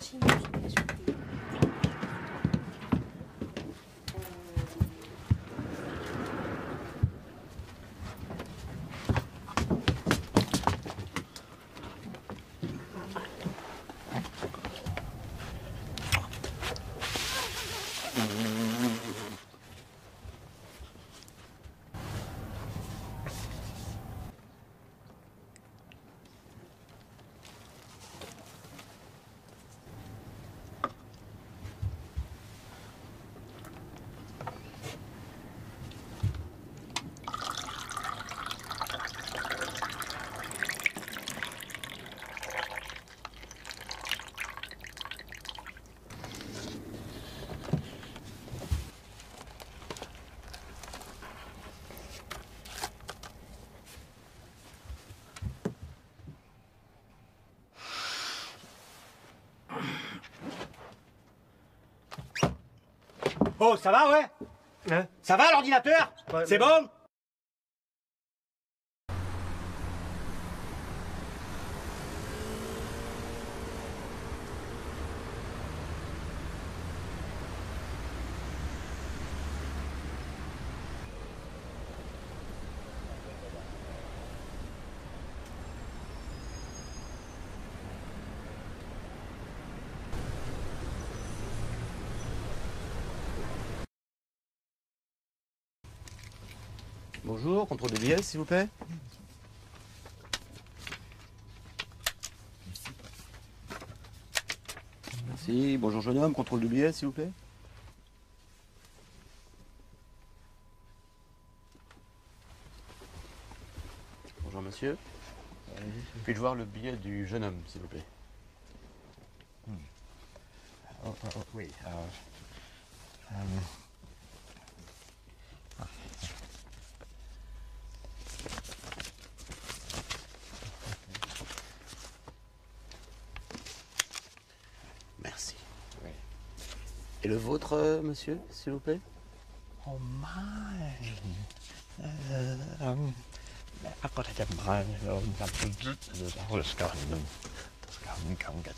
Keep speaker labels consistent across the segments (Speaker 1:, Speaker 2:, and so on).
Speaker 1: Oh, ça va, ouais?
Speaker 2: Hein?
Speaker 1: Ça va l'ordinateur?
Speaker 2: Ouais,
Speaker 1: c'est
Speaker 2: ouais.
Speaker 1: bon?
Speaker 3: Bonjour, contrôle de billets, s'il vous plaît. Merci. Bonjour, jeune homme, contrôle de billets, s'il vous plaît. Bonjour, monsieur. Puis-je voir le billet du jeune homme, s'il vous plaît?
Speaker 2: Oui.
Speaker 3: Merci. Et le vôtre, monsieur, s'il vous plaît?
Speaker 2: Oh, mine. I've got to get mine. Das kann get.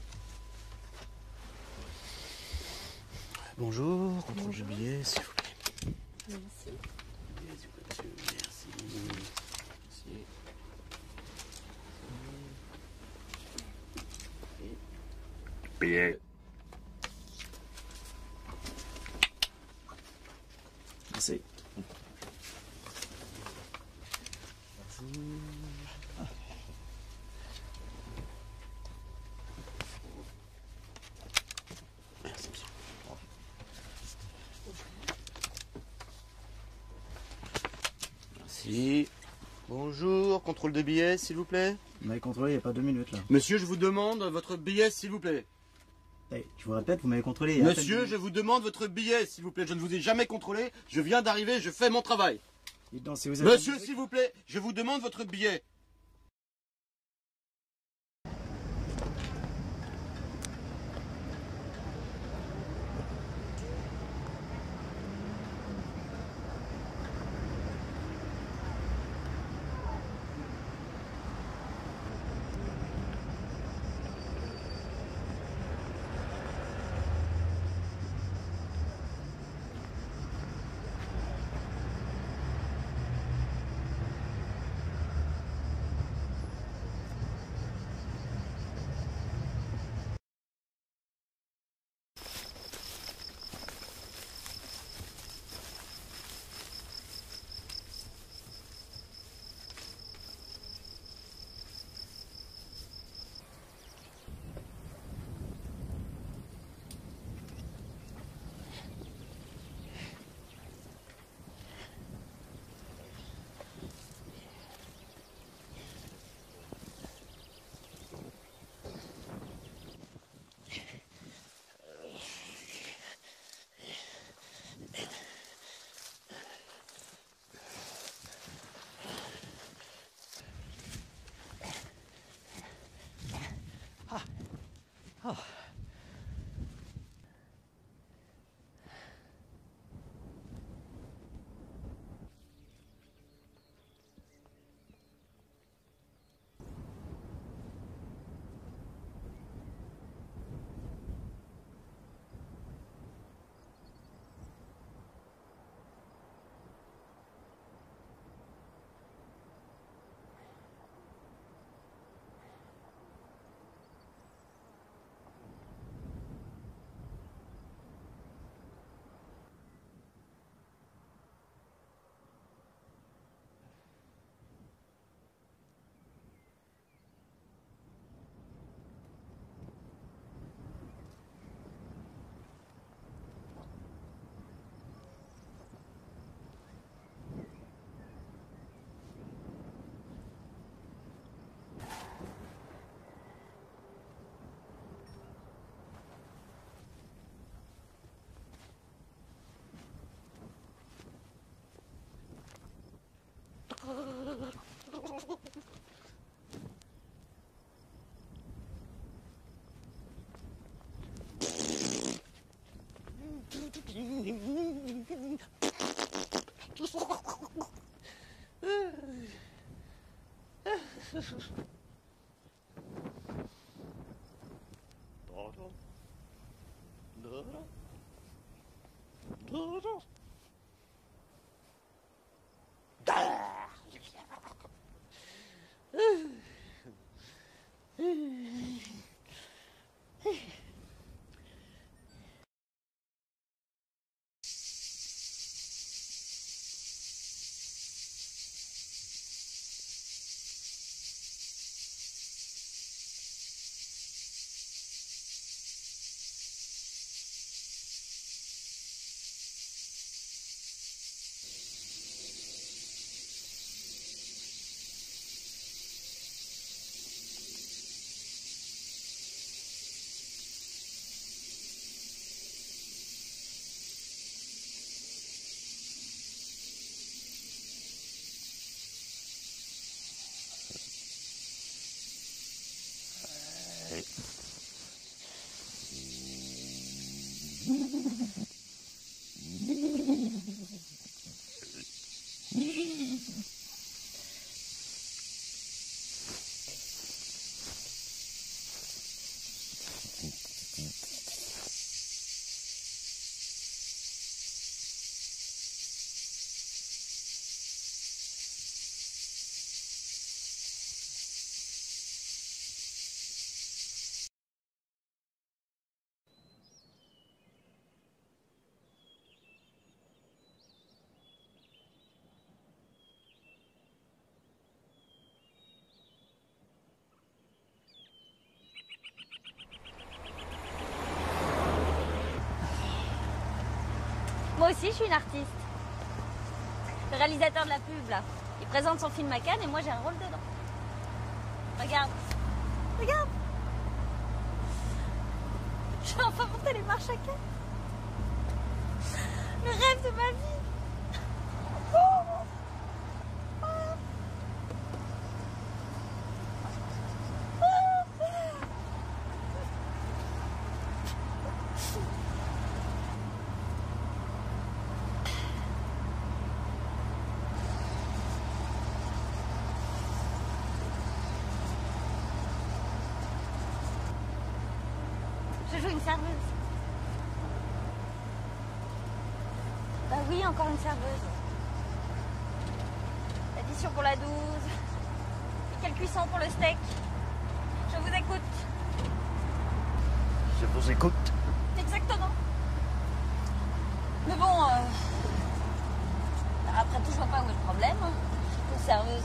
Speaker 3: Bonjour, contrôle de billets, s'il vous plaît.
Speaker 4: Merci.
Speaker 3: Billets, s'il vous plaît, monsieur. Merci. Merci.
Speaker 2: Billet.
Speaker 3: Merci. Merci, monsieur. Merci. Bonjour, contrôle de billets, s'il vous plaît.
Speaker 5: Vous m'avez contrôlé il n'y a pas 2 minutes là.
Speaker 3: Monsieur, je vous demande votre billet, s'il vous plaît.
Speaker 5: Hey, je vous répète, vous m'avez contrôlé il y a à peine 2
Speaker 3: Monsieur,
Speaker 5: minutes.
Speaker 3: je vous demande votre billet, s'il vous plaît. Je ne vous ai jamais contrôlé. Je viens d'arriver, je fais mon travail.
Speaker 5: Dites donc, si vous êtes
Speaker 3: Monsieur, s'il vous plaît, je vous demande votre billet.
Speaker 4: Moi aussi, je suis une artiste. Le réalisateur de la pub, là, il présente son film à Cannes et moi, j'ai un rôle dedans. Regarde. Regarde. Je vais enfin monter les marches à Cannes. Le rêve de ma vie. Je joue une serveuse. Bah oui, encore une serveuse. L'addition pour la 12. Et quelle cuisson pour le steak. Je vous écoute.
Speaker 2: Je vous écoute.
Speaker 4: Exactement. Mais bon, après tout, je vois pas où est le problème. Hein. Je suis serveuse.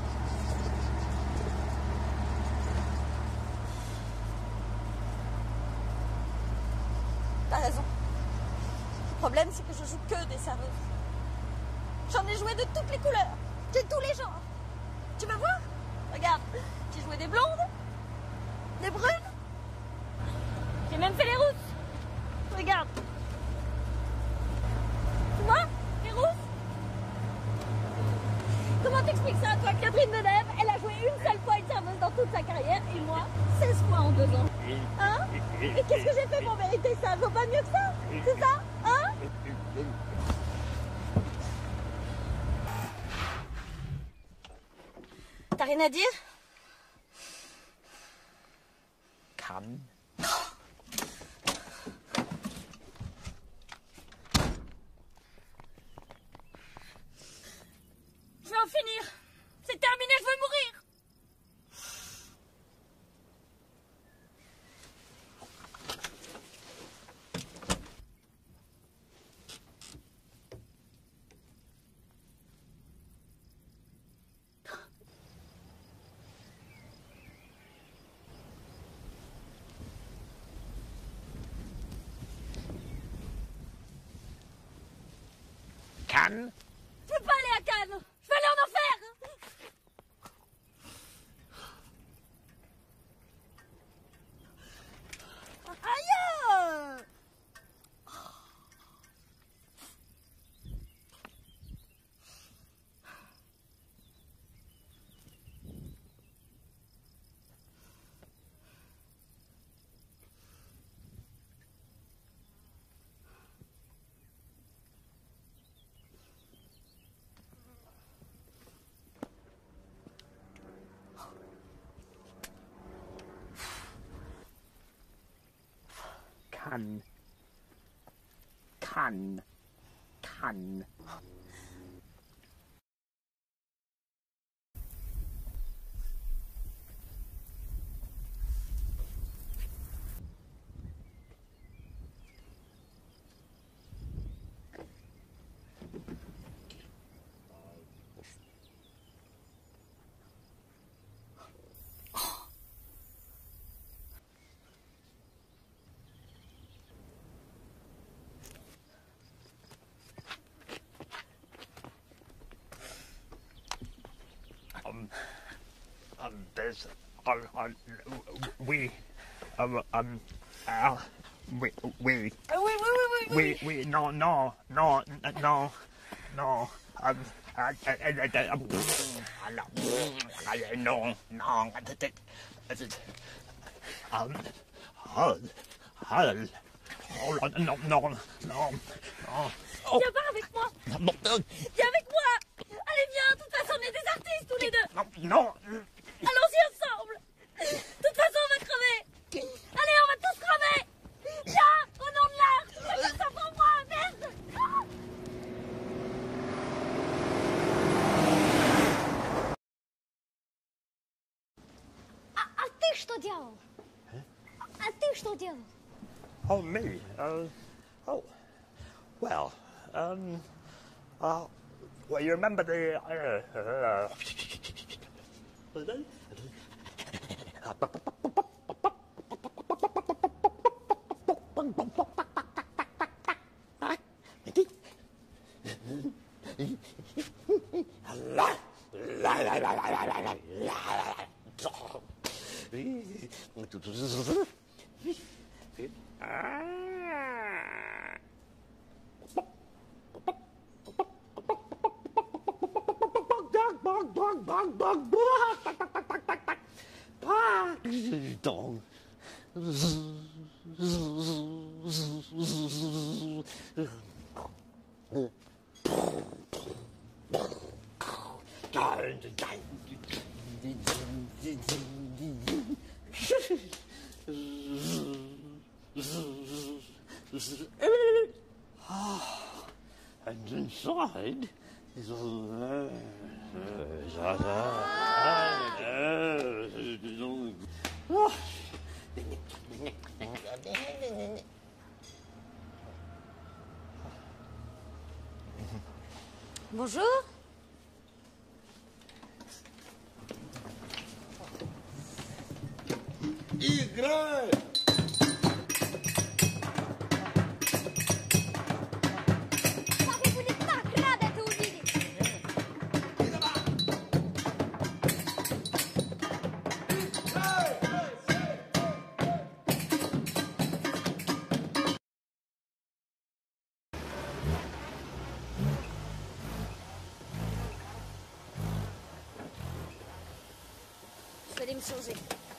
Speaker 4: T'as raison. Le problème, c'est que je joue que des serveuses. J'en ai joué de toutes les couleurs, de tous les genres. Tu veux voir? Regarde, j'ai joué des blondes, des brunes. J'ai même fait les rousses. Regarde. Tu vois? Les rousses. Comment t'expliques ça, toi? Catherine Deneuve, elle a joué une seule fois une serveuse dans toute sa carrière, et moi, 16 fois en 2 ans. Hein? Et qu'est-ce que j'ai fait pour mériter ça? Vaut pas mieux que ça? C'est ça? Hein? T'as rien à dire?
Speaker 2: Kann.
Speaker 4: Je vais en finir. C'est terminé, je veux mourir.
Speaker 2: Kann.
Speaker 4: Je veux pas aller à Cannes. Je veux aller en enfer. Aïe!
Speaker 2: Can. There's, we, no,
Speaker 4: Viens pas avec moi. Viens avec moi. Allez, viens. De toute façon, on est des artistes tous les deux.
Speaker 2: non.
Speaker 4: Allons-y ensemble. De toute façon, on va crever. Allez, on va tous crever. Viens, au nom de l'art. Tu vas faire ça pour moi, merde.
Speaker 6: А ты что делал? А ты что делал?
Speaker 2: Oh, me? Well, well, you remember the, and inside is
Speaker 4: Bonjour.
Speaker 6: Как вы были так рады это увидеть!
Speaker 4: Je vais aller me changer.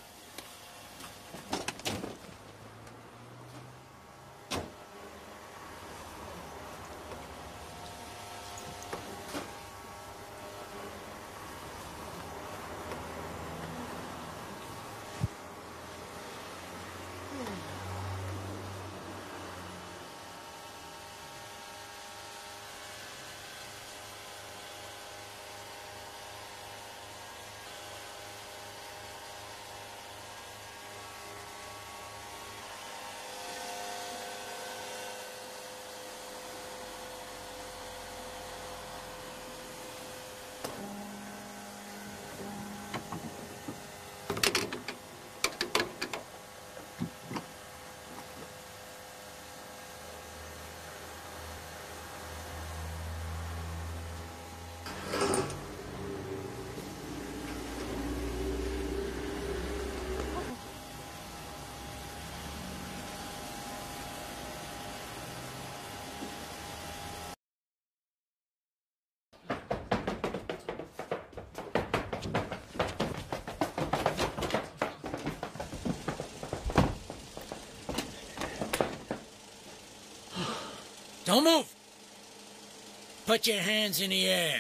Speaker 7: Don't move! Put your hands in the air.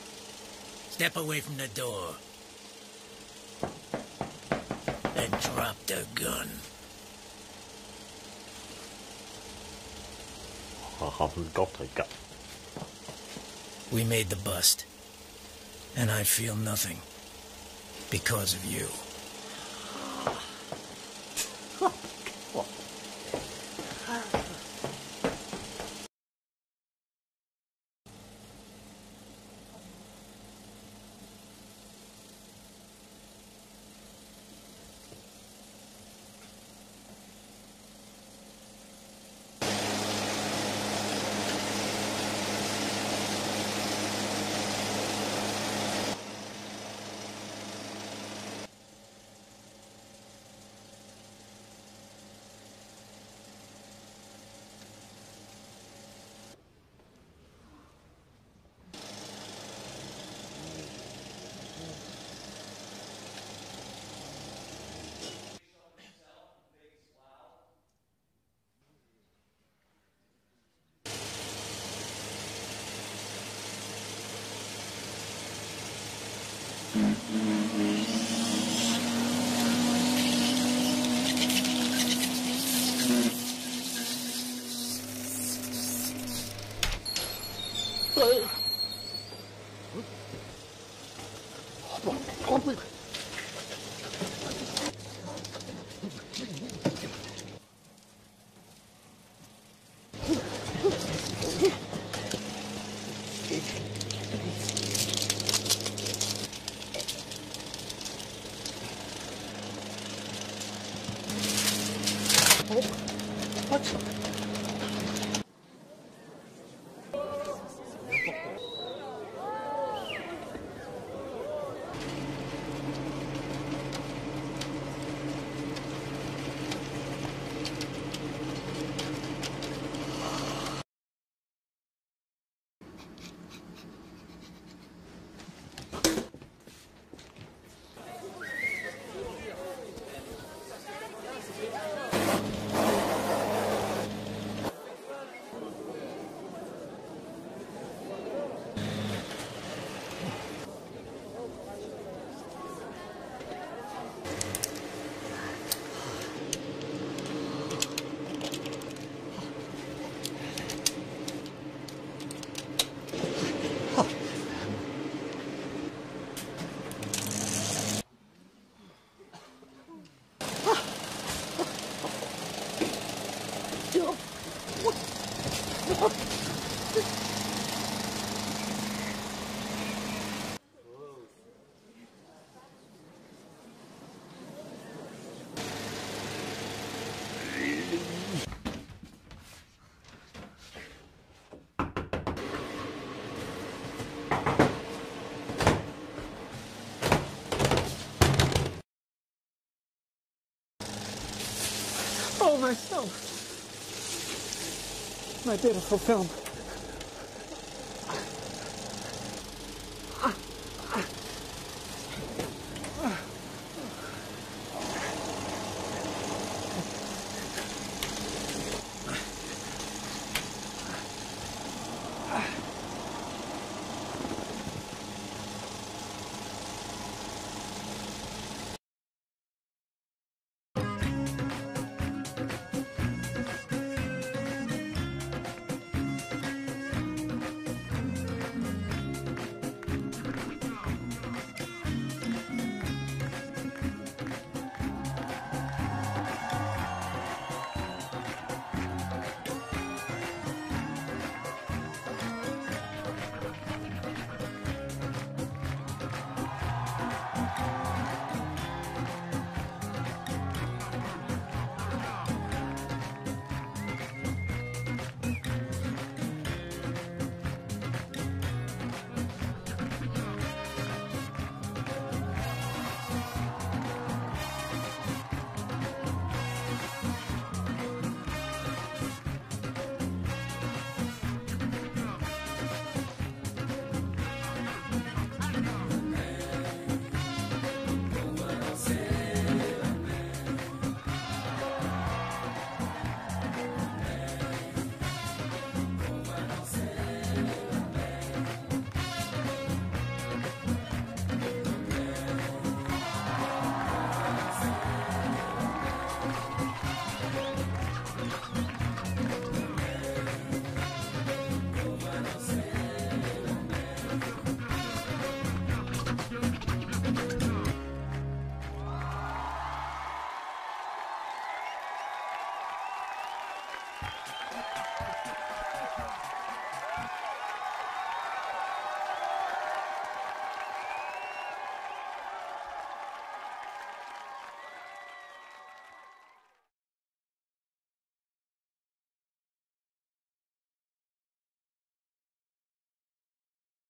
Speaker 7: Step away from the door. Then drop dropped their gun.
Speaker 2: I haven't got a gun.
Speaker 7: We made the bust. And I feel nothing. Because of you.
Speaker 8: Oh, myself. My beautiful film.